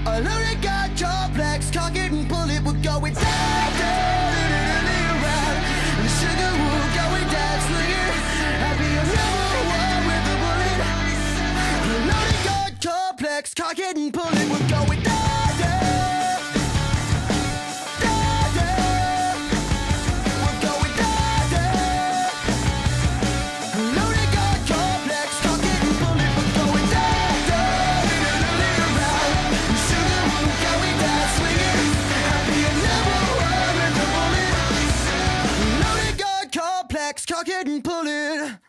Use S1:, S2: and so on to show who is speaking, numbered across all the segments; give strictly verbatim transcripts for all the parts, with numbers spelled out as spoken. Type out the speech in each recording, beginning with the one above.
S1: A loaded gun complex, cock it and pull it, we're going down, down, around. The sugar will going down, swinging. I'll be a number one with the bullet. A loaded gun complex, cock it and pull it, we're going down, down, down, down. We're going down, down. A loaded gun complex, cock it and pull it, we're going down, down, around. The sugar will going down, swinging. I'll be a number one with the bullet. Loaded gun complex, cock it and pull it.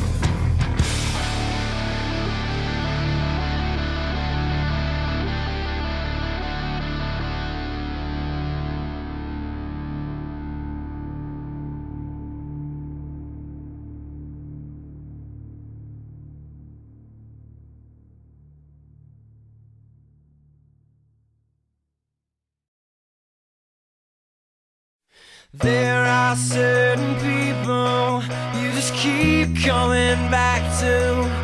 S2: There are certain people you just keep coming back to.